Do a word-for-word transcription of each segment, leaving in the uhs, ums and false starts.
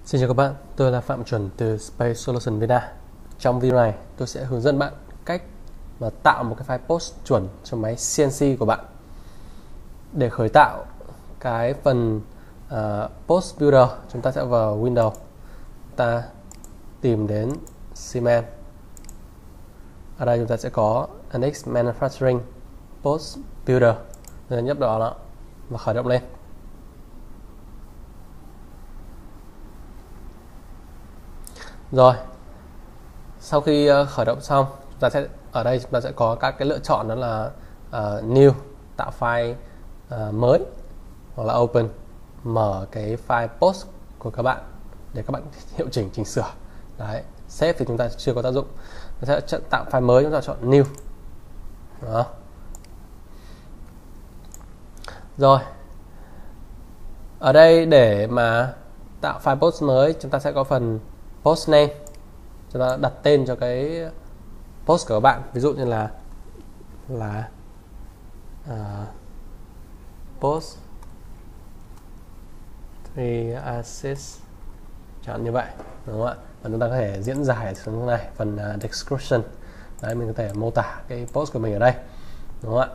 Xin chào các bạn, tôi là Phạm Chuẩn từ Space Solution Việt Nam. Trong video này, tôi sẽ hướng dẫn bạn cách mà tạo một cái file post chuẩn cho máy xê en xê của bạn. Để khởi tạo cái phần uh, Post Builder, chúng ta sẽ vào Windows, ta tìm đến Cement. Ở đây chúng ta sẽ có en ích Manufacturing Post Builder, rồi nhấp vào đó và khởi động lên. Rồi, sau khi uh, khởi động xong, chúng ta sẽ ở đây chúng ta sẽ có các cái lựa chọn, đó là uh, New, tạo file uh, mới, hoặc là Open, mở cái file post của các bạn để các bạn hiệu chỉnh, chỉnh sửa. Đấy, Save thì chúng ta chưa có tác dụng. Chúng ta sẽ tạo file mới, chúng ta chọn New. Đó. Rồi, ở đây để mà tạo file post mới, chúng ta sẽ có phần post name, chúng ta đặt tên cho cái post của các bạn, ví dụ như là là uh, post three assist chọn như vậy, đúng không ạ? Và chúng ta có thể diễn giải xuống này phần uh, description. Đấy, mình có thể mô tả cái post của mình ở đây, đúng không ạ?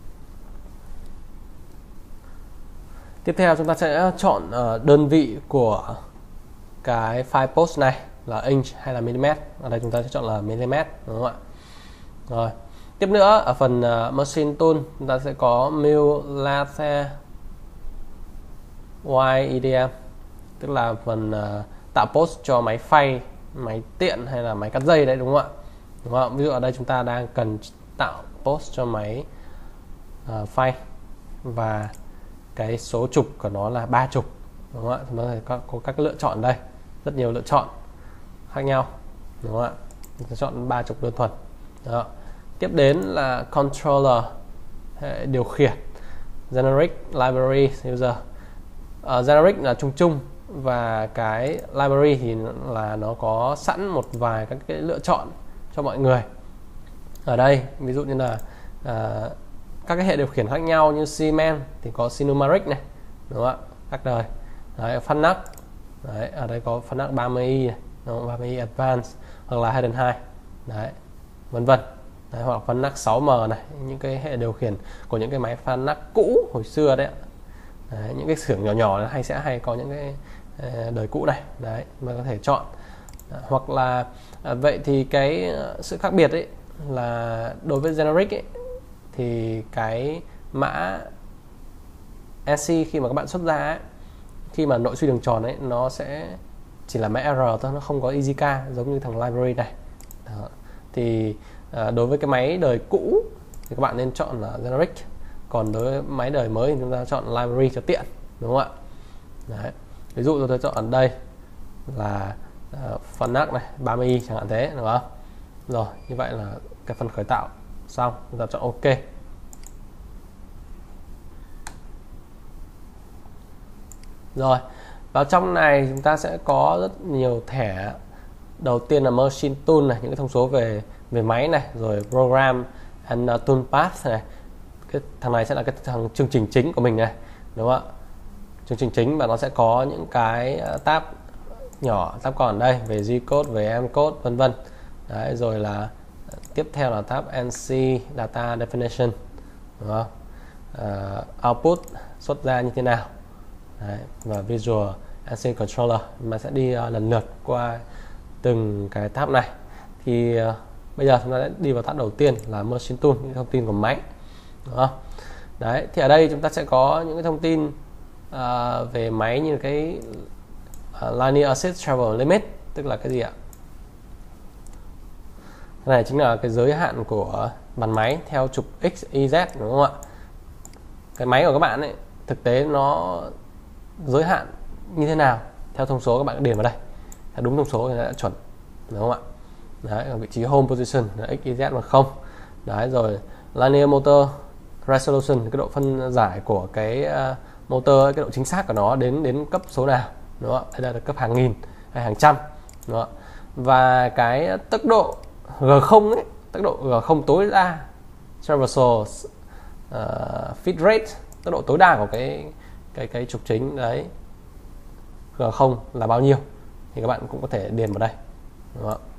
Tiếp theo chúng ta sẽ chọn uh, đơn vị của cái file post này là inch hay là mm. Ở đây chúng ta sẽ chọn là mm, đúng không ạ? Rồi, tiếp nữa ở phần uh, machine tool chúng ta sẽ có mill lathe y e d m, tức là phần uh, tạo post cho máy phay, máy tiện hay là máy cắt dây đấy, đúng không ạ? Đúng không? Ví dụ ở đây chúng ta đang cần tạo post cho máy uh, phay và cái số trục của nó là ba trục, đúng không ạ? Chúng ta có thể có, có các lựa chọn đây, rất nhiều lựa chọn khác nhau, đúng không ạ? Chúng ta chọn ba trục đơn thuần. Đó. Tiếp đến là controller, hệ điều khiển, generic, library, user. Uh, generic là chung chung và cái library thì là nó có sẵn một vài các cái lựa chọn cho mọi người. Ở đây ví dụ như là uh, các cái hệ điều khiển khác nhau như Cement thì có Cinumeric này, đúng không ạ? Các đời. Đấy, Phanak. Đấy, ở đây có Phanak ba mươi i này, đúng không? ba mươi i Advanced hoặc là Hayden hai. Đấy, vân vân. Đấy, hoặc Phanak sáu M này, những cái hệ điều khiển của những cái máy Phanak cũ hồi xưa đấy ạ. Đấy, những cái xưởng nhỏ nhỏ hay sẽ hay có những cái đời cũ này. Đấy, mà có thể chọn. Đấy, hoặc là à, vậy thì cái sự khác biệt ấy là đối với generic ấy, thì cái mã e xê khi mà các bạn xuất ra ấy, khi mà nội suy đường tròn ấy, nó sẽ chỉ là mã R thôi, nó không có e zk giống như thằng library này. Đó. Thì à, đối với cái máy đời cũ thì các bạn nên chọn là generic, còn đối với máy đời mới thì chúng ta chọn library cho tiện, đúng không ạ? Đấy. Ví dụ tôi chọn ở đây là uh, Phanak này ba mươi i chẳng hạn thế, đúng không? Rồi, như vậy là cái phần khởi tạo xong, chúng ta chọn OK. Rồi, vào trong này chúng ta sẽ có rất nhiều thẻ. Đầu tiên là Machine Tool này, những cái thông số về về máy này, rồi Program and Toolpath này. Cái thằng này sẽ là cái thằng chương trình chính của mình này, đúng không ạ? Chương trình chính và nó sẽ có những cái tab nhỏ, tab còn ở đây về G-code, về M-code, vân vân. Đấy, rồi là tiếp theo là tab en xê Data Definition, đúng không? Uh, output xuất ra như thế nào. Đấy, và Visual en xê Controller, mà sẽ đi uh, lần lượt qua từng cái tab này. Thì uh, bây giờ chúng ta sẽ đi vào tab đầu tiên là Machine Tool, những thông tin của máy, đúng không? Đấy, thì ở đây chúng ta sẽ có những cái thông tin uh, về máy như cái uh, Linear Assist Travel Limit, tức là cái gì ạ? Cái này chính là cái giới hạn của bàn máy theo trục X, Y, Z, đúng không ạ? Cái máy của các bạn ấy, thực tế nó giới hạn như thế nào theo thông số các bạn điền vào đây, theo đúng thông số thì đã chuẩn, đúng không ạ? Đấy, ở vị trí home position là X, Y, Z mà không. Đấy, rồi linear motor resolution, cái độ phân giải của cái uh, motor, cái độ chính xác của nó đến đến cấp số nào, đúng không ạ? Đây là cấp hàng nghìn hay hàng trăm, đúng không ạ? Và cái tốc độ G không ấy, tốc độ G không tối đa, traversal uh, feed rate, tốc độ tối đa của cái cái cái trục chính đấy, G không là bao nhiêu, thì các bạn cũng có thể điền vào đây, đúng không ạ?